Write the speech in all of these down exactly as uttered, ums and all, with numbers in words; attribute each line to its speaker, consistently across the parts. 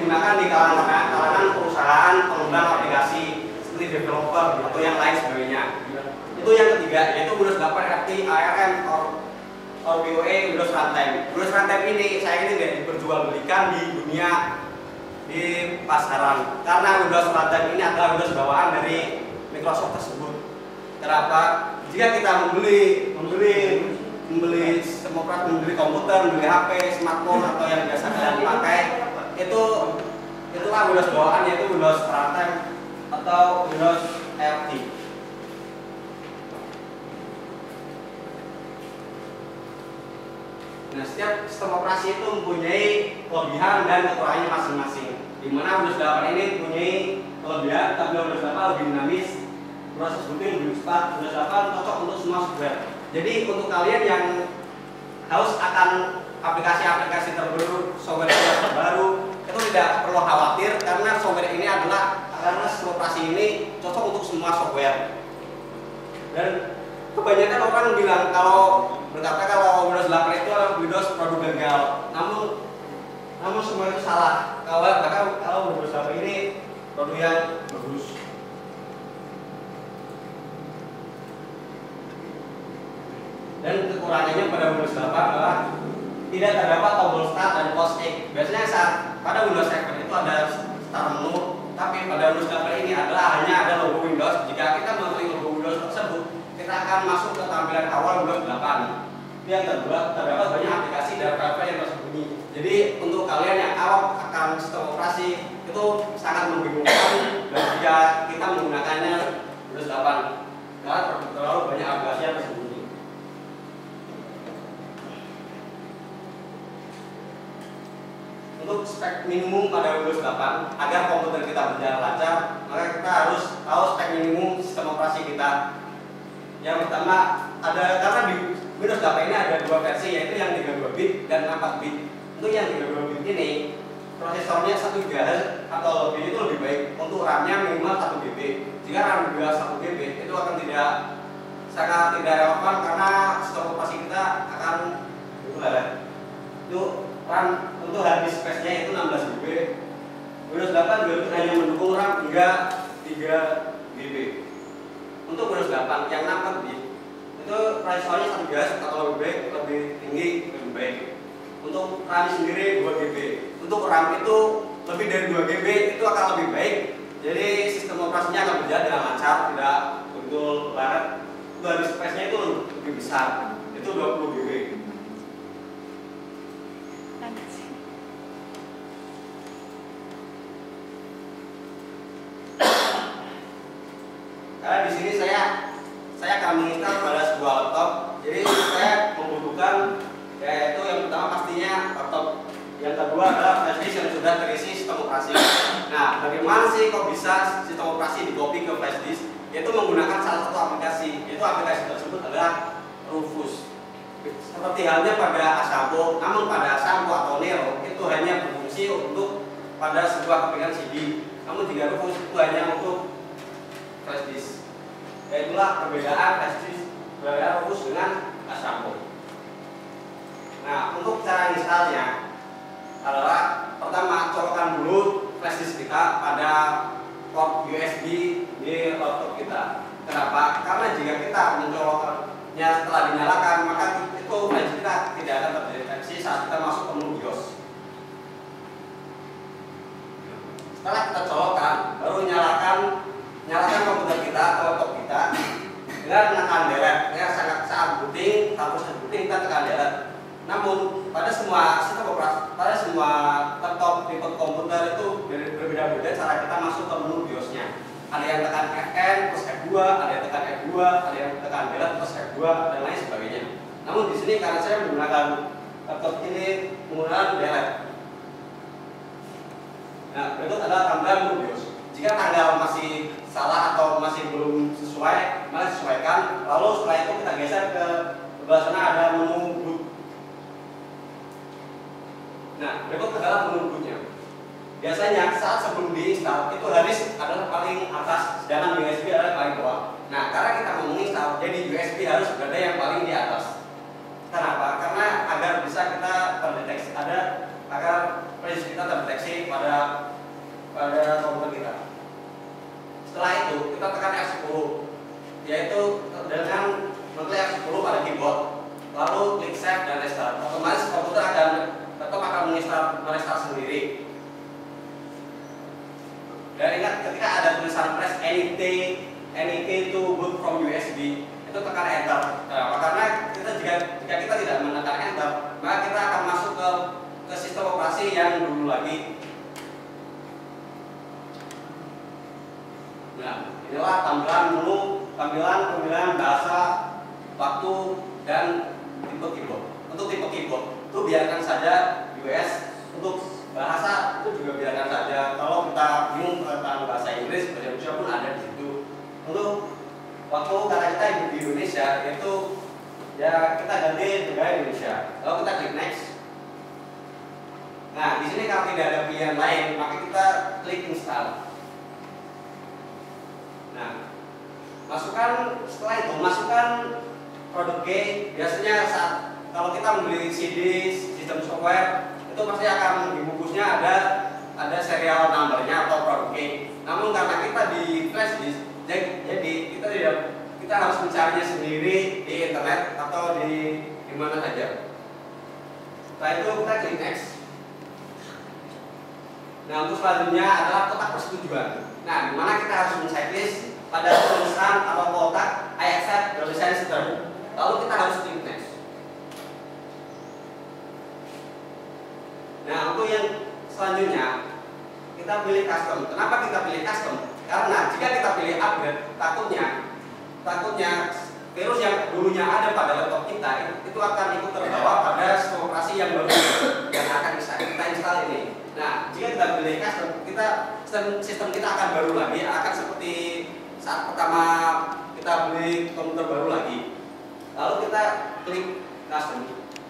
Speaker 1: digunakan di kalangan, kalangan perusahaan pengembang aplikasi seperti developer atau yang lain sebagainya. Itu yang ketiga, yaitu Windows delapan R T, A R M, or, or W O A, Windows Runtime. Windows Runtime ini saya ini tidak diperjualbelikan di dunia di pasaran, karena Windows Runtime ini adalah Windows bawaan dari Microsoft tersebut. Kenapa? Jika kita membeli membeli membeli sistem operasi, membeli komputer, membeli H P, smartphone atau yang biasa kalian pakai, itu itulah Windows bawaan, yaitu Windows Runtime atau Windows R T. Nah, setiap sistem operasi itu mempunyai kelebihan dan kekurangannya masing-masing. Di mana Windows delapan ini mempunyai kelebihan, tapi Windows delapan lebih dinamis, proses booting lebih cepat. Windows delapan cocok untuk semua software. Jadi untuk kalian yang haus akan aplikasi-aplikasi terbaru, software terbaru, itu tidak perlu khawatir karena software ini adalah karena sistem operasi ini cocok untuk semua software. Dan kebanyakan orang bilang kalau berkata kalau Windows delapan itu adalah Windows produk gagal. Namun namun semua itu salah. Kalau bahkan kalau Windows delapan ini produk yang bagus. Dan kekurangannya pada Windows delapan adalah tidak terdapat tombol start dan pause X. Biasanya saat pada Windows tujuh itu ada start menu, tapi pada Windows delapan ini adalah hanya ada logo Windows. Jika kita mengklik logo Windows tersebut, kita akan masuk ke tampilan awal Windows delapan. Yang kedua, terdapat banyak aplikasi dan file-file yang tersembunyi. Jadi untuk kalian yang awam akan sistem operasi itu sangat membingungkan dan jika kita menggunakannya Windows delapan karena terlalu banyak aplikasi yang tersembunyi. Untuk spek minimum pada Windows delapan agar komputer kita berjalan lancar, maka kita harus tahu spek minimum sistem operasi kita. Yang pertama ada, karena di Windows delapan ini ada dua versi, yaitu yang tiga puluh dua bit dan empat bit. Untuk yang tiga puluh dua bit ini prosesornya satu gigahertz atau lebih itu lebih baik. Untuk RAM-nya minimal satu gigabyte. Jika RAM juga satu gigabyte itu akan tidak sangat tidak relevan karena sistem operasi kita akan itu RAM untuk hard disk space-nya itu enam belas gigabyte. Windows delapan juga hanya mendukung RAM hingga tiga gigabyte. Untuk Windows delapan yang enam bit itu prosesornya satu gigahertz atau lebih baik, lebih tinggi lebih baik. Untuk RAM sendiri dua gigabyte. Untuk RAM itu lebih dari dua gigabyte itu akan lebih baik. Jadi sistem operasinya akan berjalan dengan lancar, tidak betul barat. Untuk hard disk space-nya itu lebih besar, itu dua puluh gigabyte. Karena di sini saya saya akan menginstal pada sebuah laptop. Jadi saya membutuhkan yaitu yang pertama pastinya laptop. Yang kedua adalah flash disk yang sudah terisi sistem operasi. Nah, bagaimana sih kok bisa sistem operasi di-copy ke flash disk? Yaitu menggunakan salah satu aplikasi. Yaitu aplikasi tersebut adalah Rufus. Seperti halnya pada Asambo, namun pada Asambo atau Nero itu hanya berfungsi untuk pada sebuah kepingan C D. Namun jika Rufus itu hanya untuk flash disk. Itulah perbedaan flash disk berbeda Rufus dengan Asambo. Nah, untuk cara installnya adalah pertama colokkan dulu flash disk kita pada port U S B di laptop kita. Kenapa? Karena jika kita mencolokkannya setelah dinyalakan, maka itu flash kita tidak akan terdeteksi saat kita masuk ke menu BIOS. Setelah kita colokkan, baru nyalakan nyalakan komputer kita, laptop kita dengan menekan delete. Ya, sangat saat booting, harus booting kita tekan delete. Namun pada semua sistem operasi, pada semua laptop tipe komputer itu berbeda-beda cara kita masuk ke menu BIOS-nya. Ada yang tekan F N plus F dua, ada yang tekan F dua, ada yang tekan delete plus F dua dan lain sebagainya. Namun di sini karena saya menggunakan laptop ini menggunakan delete. Nah, berikut adalah tampilan menu BIOS. Jika tanggal masih salah atau masih belum sesuai, maka sesuaikan. Lalu setelah itu kita geser ke sebelah sana ada menu boot. Nah, berikut adalah menu bootnya. Biasanya saat sebelum diinstal itu harus adalah paling atas, sedangkan U S B adalah paling bawah. Nah, karena kita mau menginstal, jadi U S B harus berada yang paling di atas. Kenapa? Karena agar bisa kita terdeteksi, ada agar flash kita terdeteksi terdeteksi pada pada komputer kita. Setelah itu kita tekan F sepuluh, yaitu dengan mengklik F sepuluh pada keyboard, lalu klik save dan restart. Otomatis komputer akan tetap akan merestart, merestart sendiri. Dan ingat, ketika ada tulisan press any key, any key to boot from U S B, itu tekan enter. Nah, karena kita jika, jika kita tidak menekan enter, maka kita akan masuk ke ke sistem operasi yang dulu lagi. Nah, inilah tampilan menu, tampilan pemilihan bahasa, waktu, dan tipe keyboard. Untuk tipe keyboard itu biarkan saja U S. Untuk bahasa itu juga biarkan saja. Kalau kita bingung tentang bahasa Inggris, bahasa Indonesia pun ada di situ. Untuk waktu karena kita hidup di Indonesia, itu ya kita ganti negara Indonesia. Lalu kita klik next. Nah, di sini kalau tidak ada pilihan lain, maka kita klik install. Nah, masukkan setelah itu masukkan produk G. Biasanya saat kalau kita membeli C D sistem software, itu pasti akan di bungkusnya ada ada serial numbernya atau produk G. Namun karena kita di flash disk, jadi kita tidak kita harus mencarinya sendiri di internet atau di di mana saja. Setelah itu kita klik next. Nah, untuk selanjutnya adalah kotak persetujuan. Nah, di mana kita harus men-checklist pada tulisan atau kotak I accept the license term. Lalu kita harus klik next. Nah, untuk yang selanjutnya kita pilih custom. Kenapa kita pilih custom? Karena jika kita pilih upgrade, takutnya takutnya virus yang dulunya ada pada laptop kita itu akan ikut terbawa pada sistem operasi yang baru yang akan kita install ini. Nah, jika kita pilih custom, kita sistem kita akan baru lagi, akan seperti saat pertama kita beli komputer baru lagi. Lalu kita klik custom.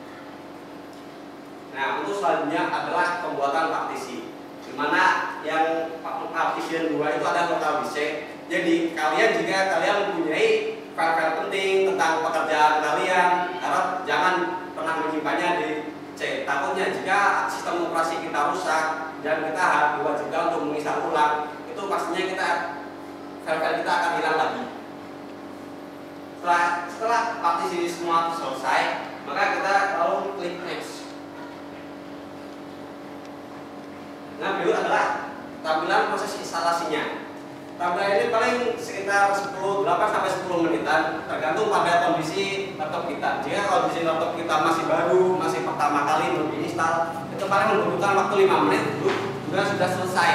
Speaker 1: Nah, untuk selanjutnya adalah pembuatan partisi, di mana yang partition dua itu ada local disk. Jadi kalian jika kalian mempunyai file-file penting tentang pekerjaan kalian, harap jangan pernah menyimpannya di C. Takutnya jika sistem operasi kita rusak dan kita harus diwajibkan untuk menginstal ulang, itu pastinya kita file-file kita akan hilang lagi. Setelah setelah partisi semua selesai, maka kita lalu klik next. Nah, berikut adalah tampilan proses instalasinya. Tampilan ini paling sekitar sepuluh, delapan sampai sepuluh menitan, tergantung pada kondisi laptop kita. Jika kondisi laptop kita masih baru, masih pertama kali menginstal, itu paling membutuhkan waktu lima menit itu juga sudah selesai.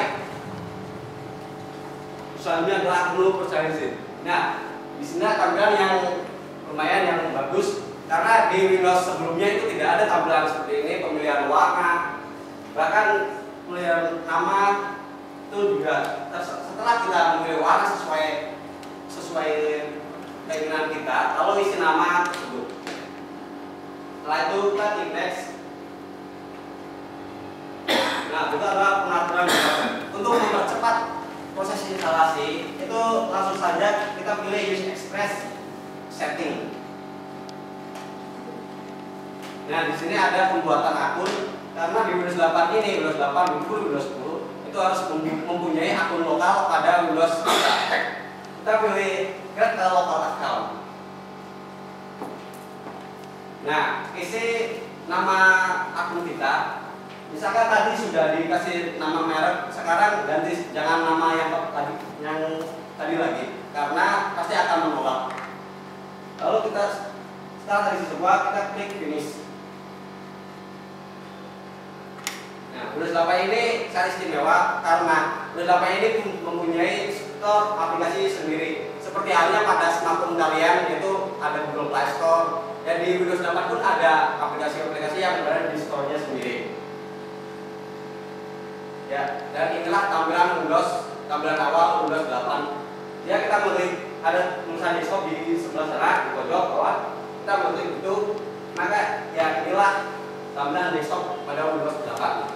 Speaker 1: Selanjutnya adalah menu personalization. Nah, di sini tampilan yang lumayan yang bagus karena di Windows sebelumnya itu tidak ada tampilan seperti ini, pemilihan warna, bahkan pemilihan nama itu juga setelah kita memilih warna sesuai sesuai keinginan kita, lalu isi nama tersebut. Setelah itu kita klik next. Nah, itu adalah pengaturan untuk mempercepat proses instalasi. Itu langsung saja kita pilih use express setting. Nah, di sini ada pembuatan akun. Karena di Windows delapan ini, Windows delapan, Windows sepuluh itu harus mempunyai akun lokal pada Windows kita. Kita pilih create a local account. Nah, isi nama akun kita. Misalkan tadi sudah dikasih nama merek, sekarang ganti jangan nama yang tadi yang tadi lagi, karena pasti akan menolak. Lalu kita setelah tadi sebuah kita klik finish. Nah, Windows delapan ini sangat istimewa karena Windows delapan ini mempunyai store aplikasi sendiri. Seperti halnya pada smartphone kalian itu ada Google Play Store, dan di Windows delapan pun ada aplikasi-aplikasi yang berada di store-nya sendiri. Ya, dan inilah tampilan Windows, tampilan awal Windows delapan. Ya, kita melihat ada tulisan desktop di sebelah sana di pojok bawah. Kita melihat itu, maka ya inilah tampilan desktop pada Windows delapan.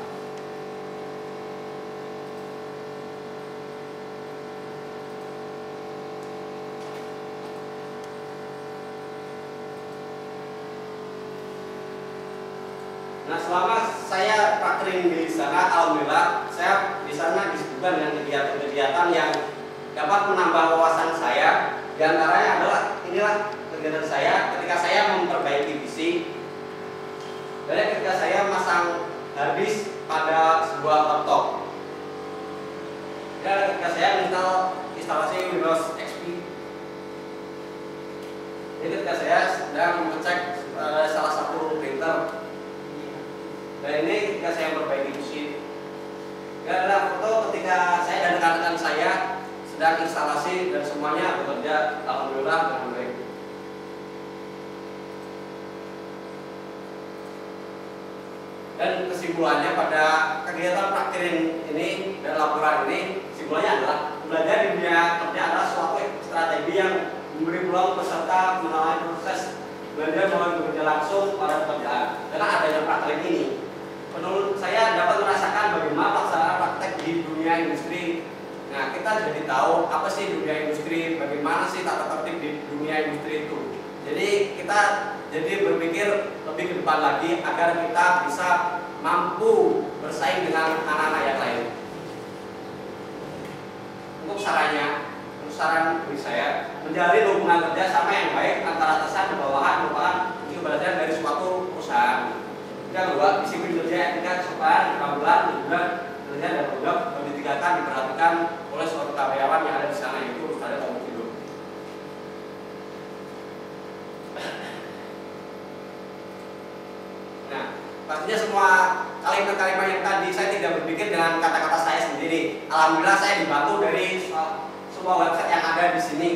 Speaker 1: Nah, selama saya prakterin di sana alhamdulillah saya di sana disibukkan dengan kegiatan-kegiatan yang dapat menambah wawasan saya. Di antaranya adalah inilah kegiatan saya ketika saya memperbaiki P C. Dan ketika saya masang hard disk pada sebuah laptop. Dan ketika saya install instalasi Windows X P. Jadi ketika saya sedang mengecek uh, salah satu printer. Dan ini ketika saya memperbaiki P C. Ini adalah foto ketika saya dan rekan-rekan saya sedang instalasi dan semuanya bekerja alhamdulillah dengan baik. Dan kesimpulannya pada kegiatan praktirin ini dan laporan ini, kesimpulannya adalah belajar di dunia kerja adalah suatu strategi yang memberi peluang peserta mengalami proses belajar mulai bekerja langsung pada pekerjaan. Dengan adanya praktirin ini, menurut saya dapat merasakan bagaimana pelaksanaan praktek di dunia industri. Nah, kita jadi tahu apa sih dunia industri, bagaimana sih tata tertib di dunia industri itu. Jadi kita jadi berpikir lebih ke depan lagi agar kita bisa mampu bersaing dengan anak-anak yang lain. Untuk sarannya, untuk saran dari saya, menjalin hubungan kerja sama yang baik antara atasan dan bawahan merupakan kunci keberhasilan dari suatu perusahaan. Yang kedua, disiplin kerja, etika, kesopanan, keterampilan, juga kerja dan produk ditingkatkan diperhatikan oleh suatu karyawan yang ada di sana, itu harus ada tanggung jawab. Nah, pastinya semua kalimat-kalimat yang tadi saya tidak berpikir dengan kata-kata saya sendiri. Alhamdulillah saya dibantu dari semua website yang ada di sini.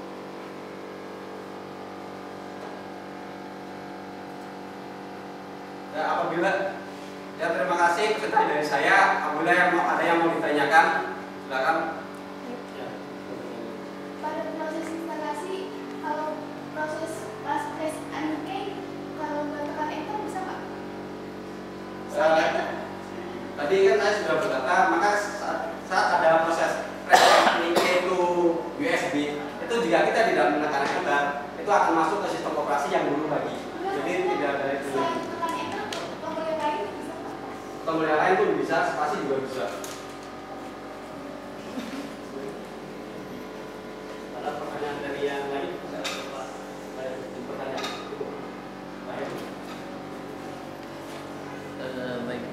Speaker 1: Ya, apabila ya terima kasih peserta dari saya. Apabila yang mau, ada yang mau ditanyakan, silakan.
Speaker 2: Ya. Pada proses instalasi, kalau proses pas press and key, kalau nggak tekan enter bisa nggak?
Speaker 1: Uh, tadi kan saya sudah berkata, maka saat, saat ada proses press and key to U S B, itu jika kita tidak menekan enter, itu akan masuk ke sistem operasi yang dulu lagi. Jadi tidak ada itu. Tombol yang lain pun bisa, spasi juga bisa. Ada pertanyaan dari yang lain? Pertanyaan itu. Baik.
Speaker 3: Uh, baik.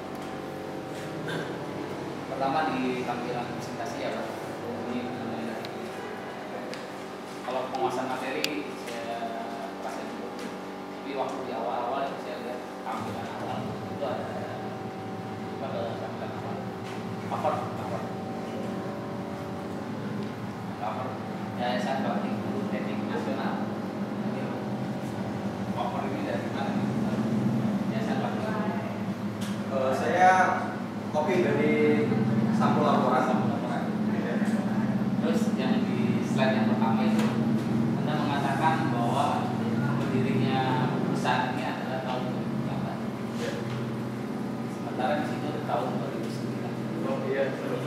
Speaker 3: Pertama di tampilan presentasi ya Pak. Ini mengenai dari kalau penguasaan materi saya rasa dulu. Tapi waktu di awal-awal saya lihat tampilan awal itu ada pada tampilan awal cover cover cover ya saya pakai dulu teknik nasional. Cover ini dari mana nih? Ya saya pakai
Speaker 1: Uh, saya copy dari sampul laporan.
Speaker 3: sampul laporan. Terus yang di slide yang pertama itu Anda mengatakan bahwa berdirinya perusahaan ini adalah tahun dua ribu delapan. Sementara di situ tahun dua ribu sembilan.
Speaker 1: Oh iya.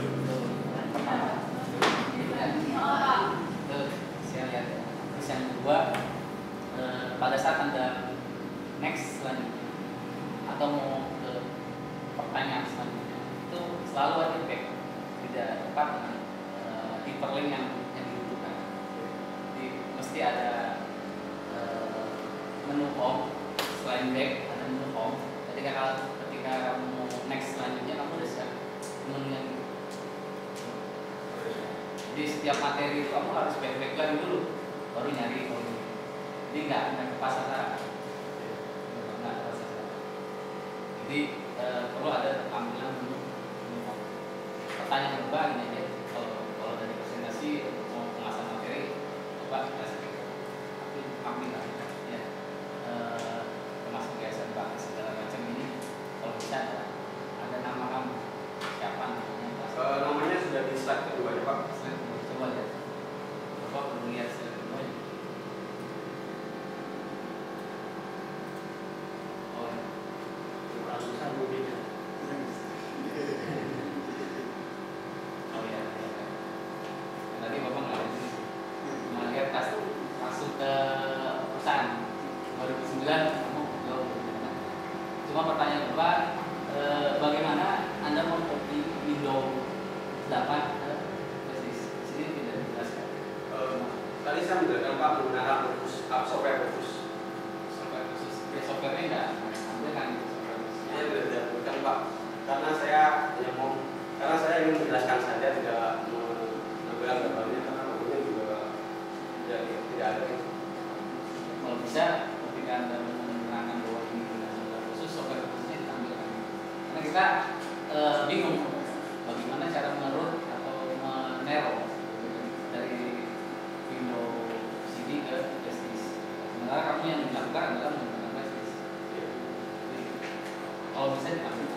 Speaker 3: Itu saya lihat. Terus yang kedua, eh, pada saat Anda next selanjutnya atau mau ke pertanyaan selanjutnya, itu selalu ada back, tidak tepat dengan eh, hyperlink yang yang dibutuhkan. Jadi mesti ada eh, menu home, selain back ada menu home. Ketika kalau ketika kamu mau next selanjutnya, kamu udah siap menu yang itu. Jadi setiap materi itu kamu harus back-back lagi dulu, baru nyari home. Jadi nggak nggak ke pasar sasaran. Nggak ke pasar sasaran. Jadi eh, perlu ada tampilan menu menu home. Pertanyaan kedua ini aja, kalau kalau dari presentasi untuk mau penguasaan materi, coba kita sedikit tapi tampilan ya eh, termasuk biasa bahas segala macam ini, kalau bisa ada, ada nama kamu, siapa namanya?
Speaker 1: Uh, namanya sudah di slide kedua ya Pak.
Speaker 3: Slide kedua, coba lihat, coba perlu lihat slide kedua. Oh,
Speaker 1: Ratusan mungkin.
Speaker 3: oh ya.
Speaker 1: tadi saya menjelaskan Pak menggunakan Rufus, software Rufus.
Speaker 3: Software khusus. Ya, software-nya enggak ambil kan software khusus.
Speaker 1: Saya tidak tidak bukan Pak, karena saya hanya mau karena saya ingin menjelaskan saja, tidak menampilkan gambarnya karena gambarnya juga tidak tidak ada.
Speaker 3: Kalau bisa ketika Anda menerangkan bahwa ini dengan software khusus, software khususnya ditampilkan. Karena kita e, bingung bagaimana cara menurut atau menero dari Windows C D ke flash disk. Sementara kamu yang dilakukan adalah menggunakan flash disk. Jadi, kalau bisa ditampilkan.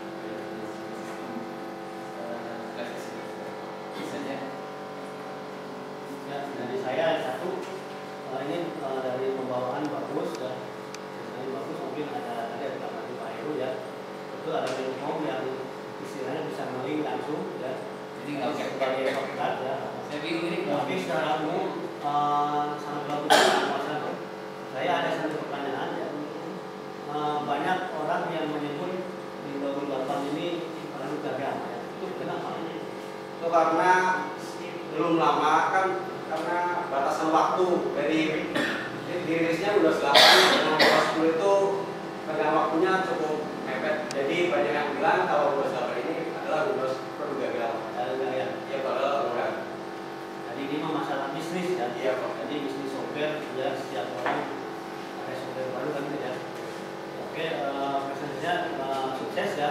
Speaker 3: Flash disk. Biasanya.
Speaker 4: Ya, dari saya satu uh, ini uh, dari pembawaan bagus ya, dari bagus mungkin ada tadi ada Pak Pak Heru ya, itu ada Minhom yang istilahnya bisa ngeling langsung ya,
Speaker 3: Jadi nggak usah
Speaker 4: sebagai shortcut ya.
Speaker 3: Saya bingung ini
Speaker 4: Tapi secara umum uh, sangat bagus pengawasan. Saya ada satu pertanyaan ya, uh, banyak orang yang menyebut Windows delapan ini terlalu gagal ya. Itu kenapa?
Speaker 1: Itu karena belum lama kan, karena batasan waktu dari dirilisnya Windows delapan dengan Windows sepuluh itu tengah waktunya cukup mepet. Jadi banyak yang bilang kalau Windows delapan ini adalah Windows perlu gagal.
Speaker 4: Ada gagal.
Speaker 1: Ya padahal enggak.
Speaker 4: Jadi ini mah masalah bisnis ya.
Speaker 1: Iya Pak.
Speaker 4: Jadi bisnis software ya, setiap orang ada software baru kan gitu ya. Oke, uh, pesannya uh, sukses ya.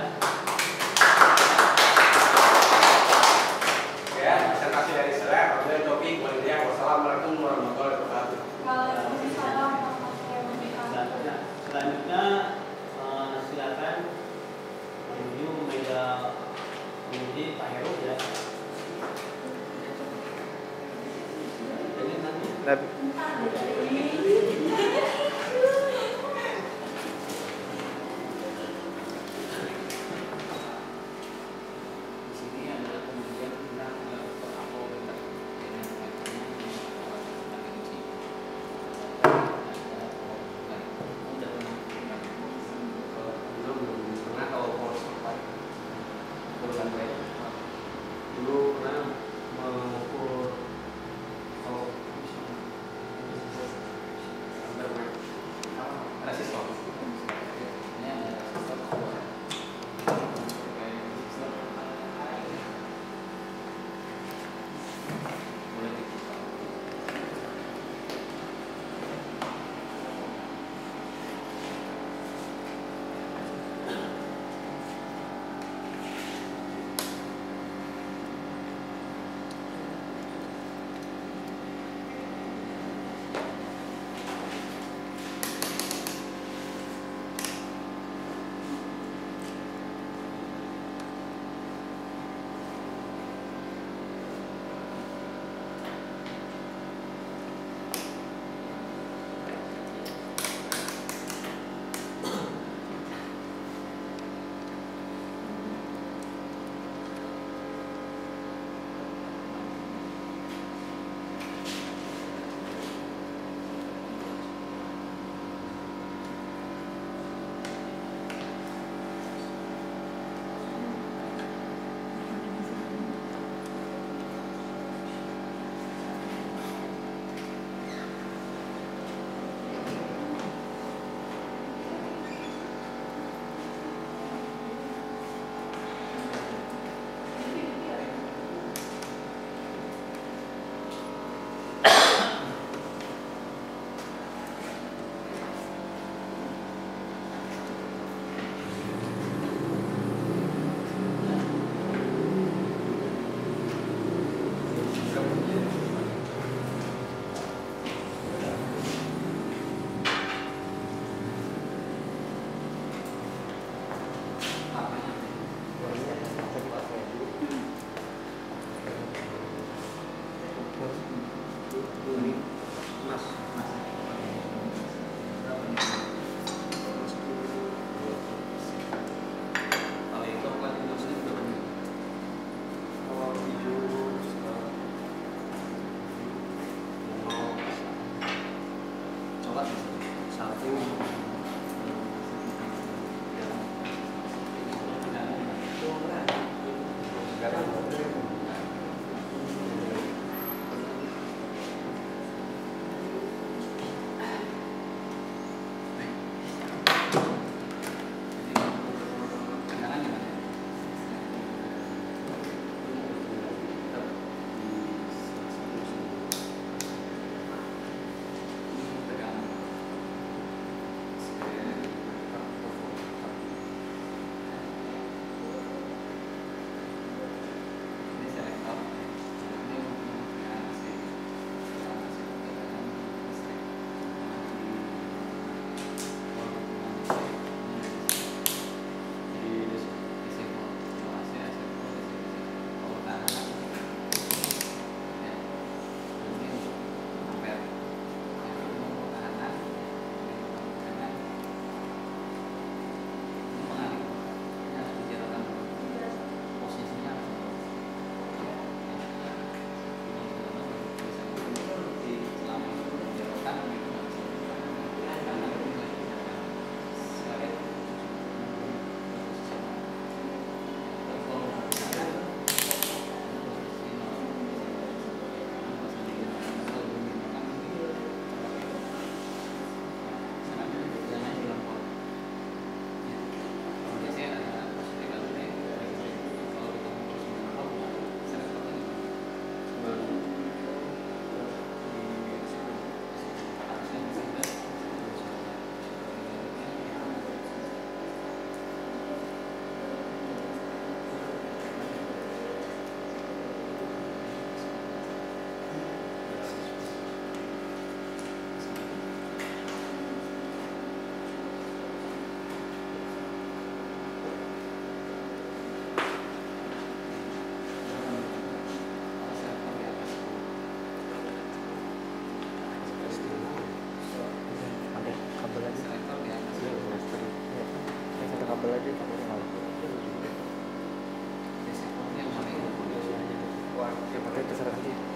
Speaker 1: Ya, presentasi dari saya. Wabillahi taufiq wal hidayah. Wassalamualaikum warahmatullahi wabarakatuh.
Speaker 2: Waalaikumsalam warahmatullahi wabarakatuh.
Speaker 4: Selanjutnya, selanjutnya uh, silakan menuju meja penguji Pak Heru ya. Jadi nanti.
Speaker 3: di sini adalah kemudian kita upload
Speaker 1: Pernah kalau mau sempat berulang kali dulu pernah mengukur kalau resistor.
Speaker 3: ini ada resistor boleh dibuka.
Speaker 5: kabel aja kabelnya nggak
Speaker 3: Resikonya mana itu?
Speaker 5: ya pakai terserah aja